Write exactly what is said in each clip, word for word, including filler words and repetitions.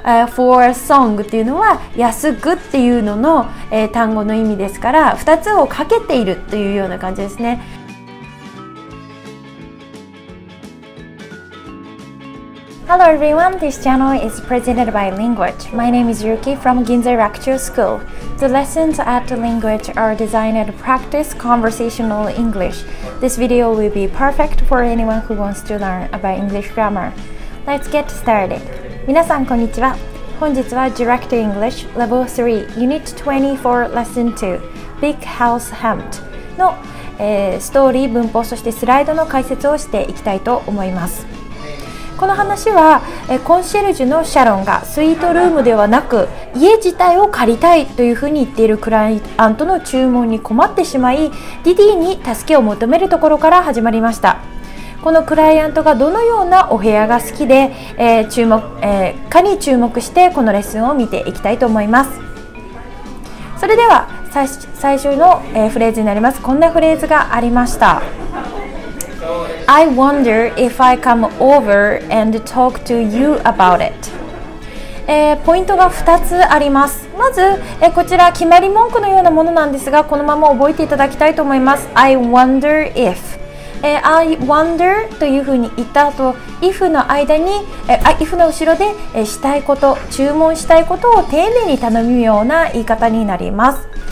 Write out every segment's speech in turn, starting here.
uh, for a song っていうのは安くっていうのの、えー、単語の意味ですから、ふたつをかけているというような感じですね。 Hello everyone, this channel is presented by Language. My name is Yuki from Ginza Rakucho School. The lessons at Language are designed to practice conversational English. This video will be perfect for anyone who wants to learn about English grammar. Let's get started. 皆さんこんにちは。本日は Direct English Level スリー Unit にじゅうよん Lesson ツー Big House Hunt の、えー、ストーリー、文法、そしてスライドの解説をしていきたいと思います。この話はえコンシェルジュのシャロンがスイートルームではなく家自体を借りたいというふうに言っているクライアントの注文に困ってしまい、ディディに助けを求めるところから始まりました。このクライアントがどのようなお部屋が好きで、えー注目えー、かに注目してこのレッスンを見ていきたいと思います。それでは最最初の、えー、フレーズになります。こんなフレーズがありました。I wonder if I come over and talk to you about it、えー、ポイントがふたつあります。まず、えー、こちら決まり文句のようなものなんですが、このまま覚えていただきたいと思います。I wonder if、えー、I wonder というふうに言った後 if の間に、えー、if の後ろで、えー、したいこと、注文したいことを丁寧に頼むような言い方になります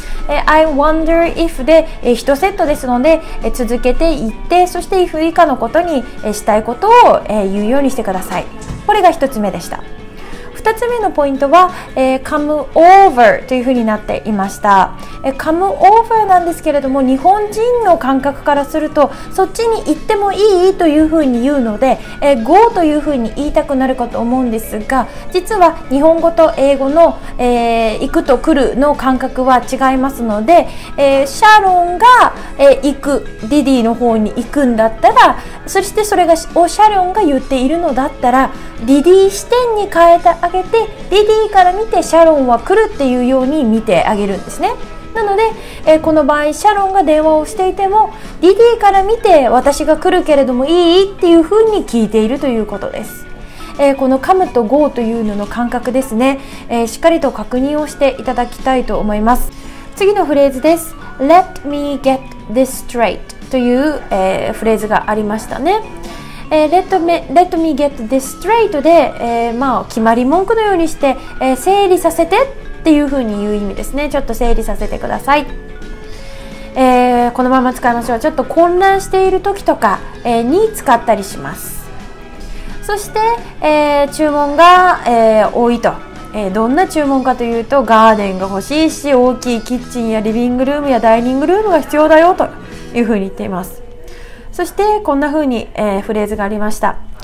。I wonder if でいちセットですので続けていって、そして if 以下のことにしたいことを言うようにしてください。これがひとつめでした。ふたつめのポイントは、えー、come over というふうになっていました。えー、come over なんですけれども、日本人の感覚からするとそっちに行ってもいいというふうに言うので、えー、go というふうに言いたくなるかと思うんですが、実は日本語と英語の、えー、行くと来るの感覚は違いますので、えー、シャロンが、えー、行く、ディディの方に行くんだったら、そしてそれがをシャロンが言っているのだったら、ディディ視点に変えてあげて、ディディから見てシャロンは来るっていうように見てあげるんですね。なので、えー、この場合シャロンが電話をしていてもディディから見て私が来るけれどもいいっていうふうに聞いているということです。えー、この come と go というのの感覚ですね、えー、しっかりと確認をしていただきたいと思います。次のフレーズです。 Let me get this straight という、えー、フレーズがありましたね。えー、let me, let me get this straight で、えーまあ、決まり文句のようにして、えー、整理させてっていうふうに言う意味ですね。ちょっと整理させてください。えー、このまま使いましょう。ちょっと混乱している時とか、えー、に使ったりします。そして、えー、注文が、えー、多いと、えー、どんな注文かというと、ガーデンが欲しいし、大きいキッチンやリビングルームやダイニングルームが必要だよというふうに言っています。そしてこんな風に、えー、フレーズがありました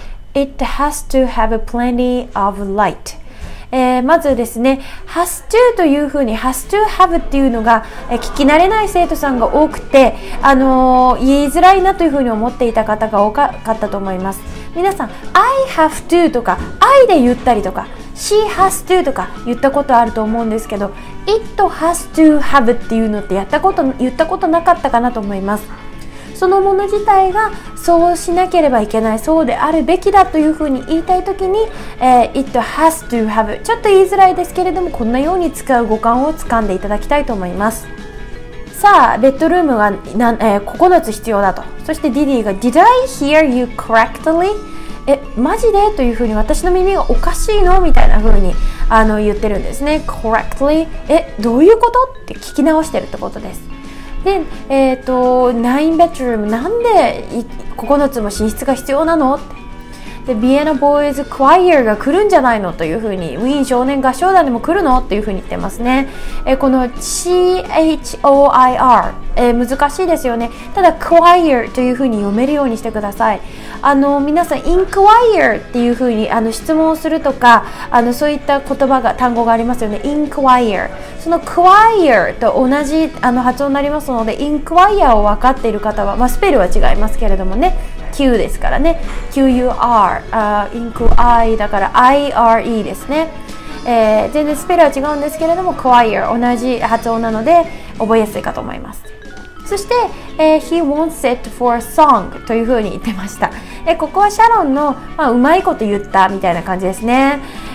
。It has to have plenty of light、えー、まずですね has to という風に has to have っていうのが、えー、聞き慣れない生徒さんが多くて、あのー、言いづらいなという風に思っていた方が多かったと思います。皆さん I have to とか I で言ったりとか She has to とか言ったことあると思うんですけど、 It has to have っていうのってやったこと言ったことなかったかなと思います。そのもの自体がそうしなければいけない、そうであるべきだというふうに言いたいときに、えー、it has to have、 ちょっと言いづらいですけれども、こんなように使う語感を掴んでいただきたいと思います。さあ、ベッドルームがな、えー、ここのつ必要だと。そしてディディが Did I hear you correctly？ え、マジでというふうに、私の耳がおかしいのみたいなふうにあの言ってるんですね。correctly、 え、どういうことって聞き直してるってことです。で、えーと、ナインベッドルーム、なんでここのつも寝室が必要なのって。で、ビエナボーイズクワイアが来るんじゃないのというふうに、ウィーン少年合唱団でも来るのっていうふうに言ってますね。えー、この シーエイチオーアイアール、えー、難しいですよね。ただ、クワイアというふうに読めるようにしてください。あの皆さん、インクワイアっていうふうにあの質問をするとか、あのそういった言葉が単語がありますよね。インクワイア、そのクワイアと同じあの発音になりますので、インクワイアを分かっている方は、まあ、スペルは違いますけれどもね、Q ですからね、キューユーアール、あインクアイだから アイアールイー ですね。えー、全然スペルは違うんですけれども、クワイア同じ発音なので覚えやすいかと思います。そして、えー、He wants it for a song というふうに言ってました。えー、ここはシャロンの、まあ、うまいこと言ったみたいな感じですね。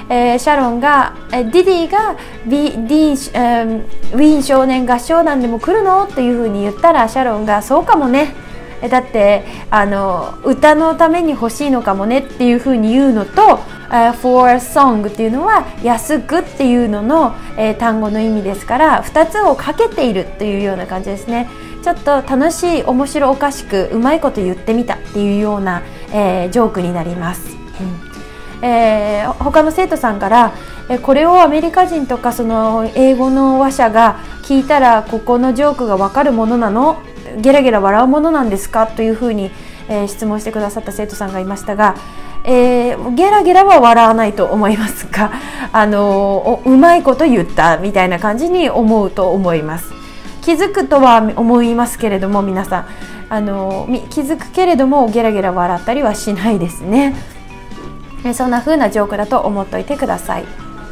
えー、シャロンが、えー、ディディがビディ、えー、ウィーン少年合唱団でも来るのっていうふうに言ったら、シャロンがそうかもね、だってあの歌のために欲しいのかもねっていうふうに言うのと、uh, for song っていうのは安くっていうのの、えー、単語の意味ですから、ふたつをかけているというような感じですね。ちょっと楽しい、面白おかしくうまいこと言ってみたっていうような、えー、ジョークになります。うんえー、他の生徒さんから、えこれをアメリカ人とかその英語の話者が聞いたらここのジョークがわかるものなの？ゲラゲラ笑うものなんですかというふうに、えー、質問してくださった生徒さんがいましたが、えー、ゲラゲラは笑わないと思いますが、あのー、うまいこと言ったみたいな感じに思うと思います。気づくとは思いますけれども、皆さん、あのー、気づくけれどもゲラゲラ笑ったりはしないですね。えー、そんな風なジョークだと思っておいてください。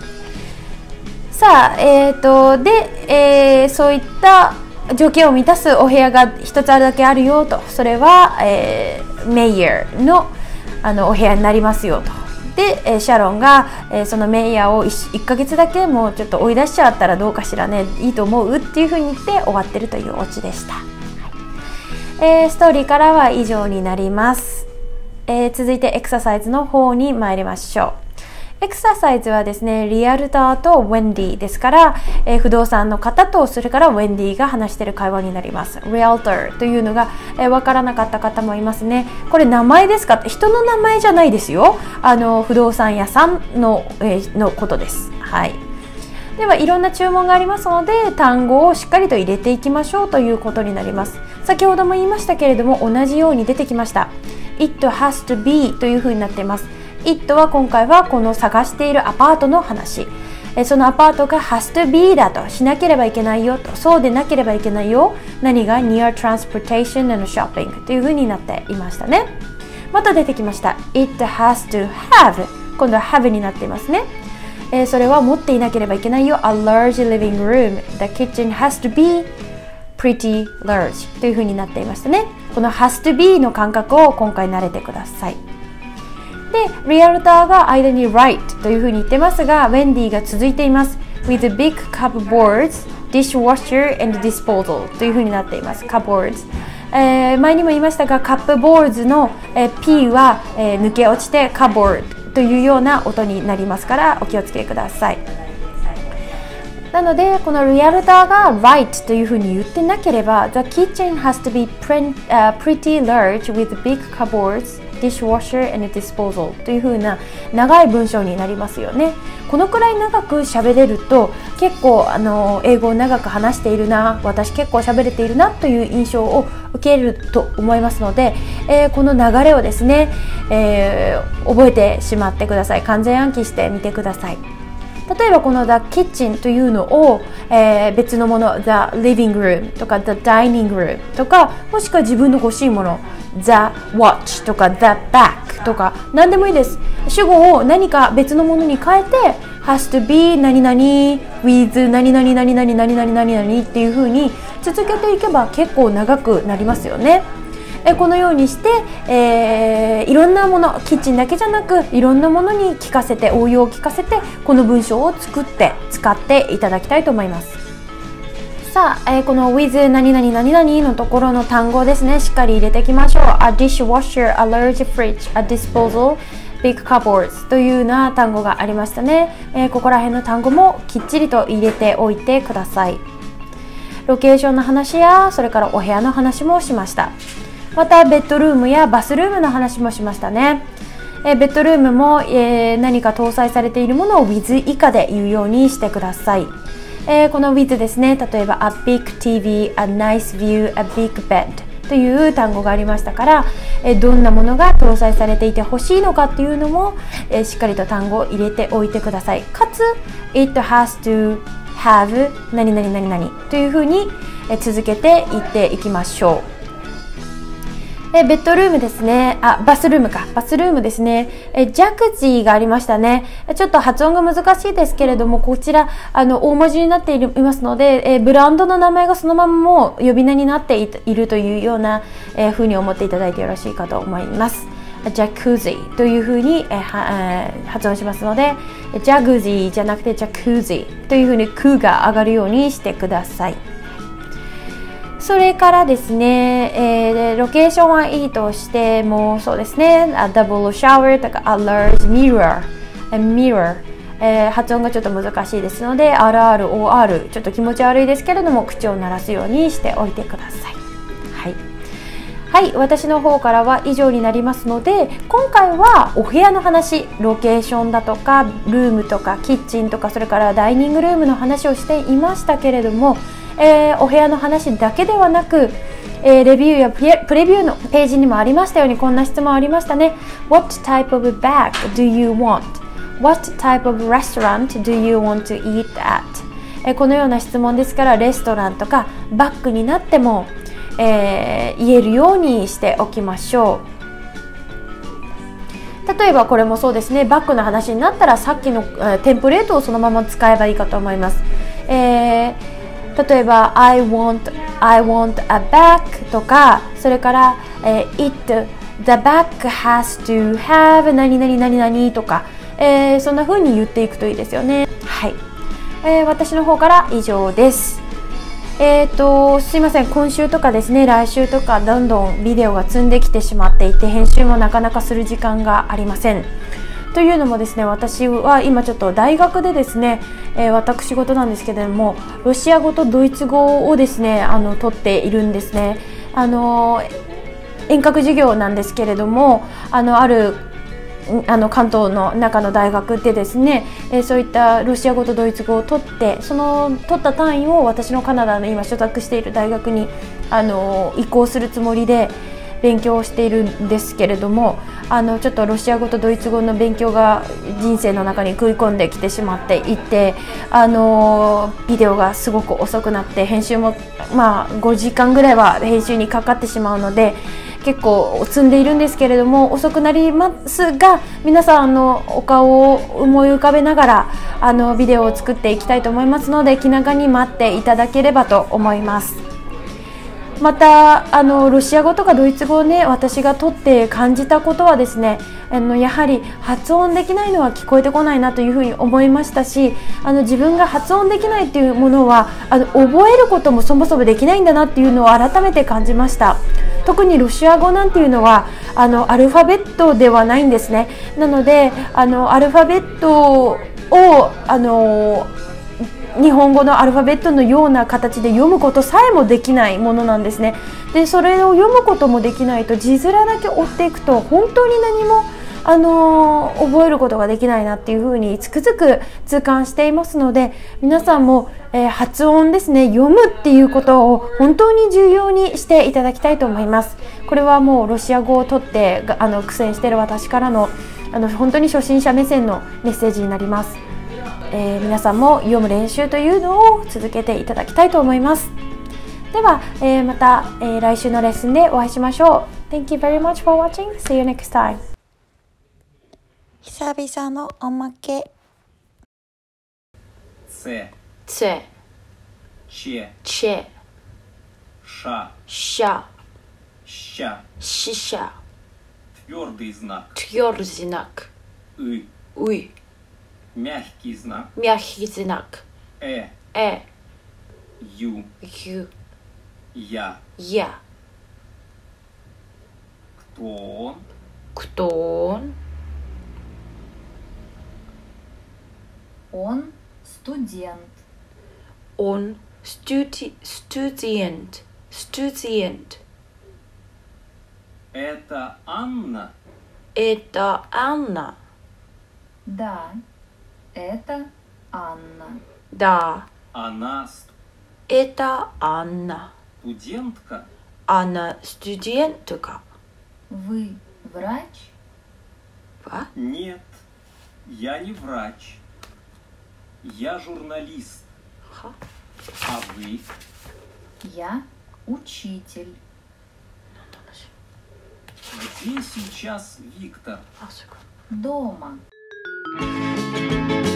さあ、えーと、で、えー、そういった条件を満たすお部屋が一つあるだけあるよと、それは、えー、メイヤー の, あのお部屋になりますよと。で、えー、シャロンが、えー、そのメイヤーを 1, いっかげつだけもうちょっと追い出しちゃったらどうかしらね、いいと思うっていうふうに言って終わってるというオチでした。はいえー、ストーリーからは以上になります。えー、続いてエクササイズの方に参りましょう。エクササイズはですね、リアルターとウェンディですから、えー、不動産の方とそれからウェンディが話している会話になります。リアルターというのが、えー、分からなかった方もいますね。これ名前ですか？人の名前じゃないですよ。あの不動産屋さんの、えー、のことです。はい。ではいろんな注文がありますので、単語をしっかりと入れていきましょうということになります。先ほども言いましたけれども、同じように出てきました。It has to be というふうになっています。It は今回はこの探しているアパートの話、えそのアパートが has to be だと、しなければいけないよと、そうでなければいけないよ、何が near transportation and shopping というふうになっていましたね。また出てきました。 It has to have、 今度は have になっていますね。えー、それは持っていなければいけないよ。 A large living room, the kitchen has to be pretty large というふうになっていましたね。この has to be の感覚を今回慣れてください。で、リアルターが間に right というふうに言ってますが、ウェンディが続いています。with big cupboards, dishwasher and disposal というふうになっています。cupboards、えー、前にも言いましたが、カップボールズの、えー、P は、えー、抜け落ちて cupboard というような音になりますからお気をつけください。なのでこのリアルターが right というふうに言ってなければ The kitchen has to be print,、uh, pretty large with big cupboards, dishwasher and disposal というふうな長い文章になりますよね。このくらい長く喋れると結構あの英語を長く話しているな、私結構喋れているなという印象を受けると思いますので、えー、この流れをですね、えー、覚えてしまってください。完全暗記してみてください。例えばこの The Kitchen というのを、えー、別のもの The Living Room とか The Dining Room とか、もしくは自分の欲しいもの The Watch とか The Bag とか何でもいいです。主語を何か別のものに変えて Has to be 何々 with 何々何々何々何々っていう風に続けていけば結構長くなりますよね。えこのようにして、えー、いろんなもの、キッチンだけじゃなくいろんなものに聞かせて、応用を聞かせてこの文章を作って使っていただきたいと思います。さあ、えー、この with 何々何々のところの単語ですね、しっかり入れていきましょう。 A dishwasher, a large fridge, a disposal, big cupboards というような単語がありましたね。えー、ここら辺の単語もきっちりと入れておいてください。ロケーションの話やそれからお部屋の話もしました。またベッドルームやバスルームの話もしましたね。えベッドルームも、えー、何か搭載されているものを with 以下で言うようにしてください。えー、この with ですね、例えば a big ティーブイ, a nice view, a big bed という単語がありましたから、えー、どんなものが搭載されていてほしいのかっていうのも、えー、しっかりと単語を入れておいてください。かつ it has to have 何々何々というふうに、えー、続けていっていきましょう。えベッドルームですね。あ、バスルームか。バスルームですね。えジャクジーがありましたね。ちょっと発音が難しいですけれども、こちら、あの、大文字になっていますので、えブランドの名前がそのままも呼び名になっているというような、えー、風に思っていただいてよろしいかと思います。 ジャクジというふうに、えはえ発音しますので、ジャグジーじゃなくてジャクジというふうにクが上がるようにしてください。それからですね、えー、ロケーションはいいとしてもそうですね、ダブルシャワーとか a large mirror, a mirror、えー、発音がちょっと難しいですので アールアールオーアール ちょっと気持ち悪いですけれども口を鳴らすようにしておいてください。はい、はい、私の方からは以上になりますので、今回はお部屋の話、ロケーションだとかルームとかキッチンとかそれからダイニングルームの話をしていましたけれども、えー、お部屋の話だけではなく、えー、レビューやプレビューのページにもありましたようにこんな質問ありましたね。 What type of bag do you want? What type of restaurant do you want to eat at? えー、このような質問ですからレストランとかバッグになっても、えー、言えるようにしておきましょう。例えばこれもそうですね、バッグの話になったらさっきの、えー、テンプレートをそのまま使えばいいかと思います。えー例えば I want, I want a bag とか、それから、えー、it, the bag has to have 何々何々とか、えー、そんな風に言っていくといいですよね。はい、えー、私の方から以上です。えーとすいません、今週とかですね、来週とかどんどんビデオが積んできてしまっていて編集もなかなかする時間がありません。というのもですね、私は今ちょっと大学でですね、えー、私事なんですけれどもロシア語とドイツ語をですねあの取っているんですね。あの遠隔授業なんですけれども、あのあるあの関東の中の大学でですね、えー、そういったロシア語とドイツ語を取ってその取った単位を私のカナダの今所属している大学にあの移行するつもりで勉強をしているんですけれども、あのちょっとロシア語とドイツ語の勉強が人生の中に食い込んできてしまっていて、あのビデオがすごく遅くなって編集もまあごじかんぐらいは編集にかかってしまうので結構積んでいるんですけれども遅くなりますが、皆さんのお顔を思い浮かべながらあのビデオを作っていきたいと思いますので気長に待っていただければと思います。またあのロシア語とかドイツ語をね私が取って感じたことはですね、あのやはり発音できないのは聞こえてこないなというふうに思いましたし、あの自分が発音できないっていうものはあの覚えることもそもそもできないんだなっていうのを改めて感じました。特にロシア語なんていうのはあのアルファベットではないんですね。なのであのアルファベットをあの日本語のアルファベットのような形で読むことさえもできないものなんですね。でそれを読むこともできないと字面だけ追っていくと本当に何も、あのー、覚えることができないなっていうふうにつくづく痛感していますので、皆さんも、えー、発音ですね、読むっていうことを本当に重要にしていただきたいと思います。これはもうロシア語を取ってあの苦戦している私からの、あの本当に初心者目線のメッセージになります。えー、皆さんも読む練習というのを続けていただきたいと思います。では、えー、また、えー、来週のレッスンでお会いしましょう。Thank you very much for watching. See you next time. 久々のおまけ。 Це, Це, че, че, ша, ща, ща, щища, твердый знак, твердый знак, ы, уй, мягкий знак, мягкий знак, э, э, ю, ю, я. я. Кто он? Кто он? Он студент. Он студи- студент, студент. Это Анна? Это Анна. Да, это Анна. Да, Она это Анна. студентка? Она студентка. Вы врач? А? Нет, я не врач. Я журналист. Ха. А вы? Я учитель. Где сейчас Виктор? А, секунду. Дома.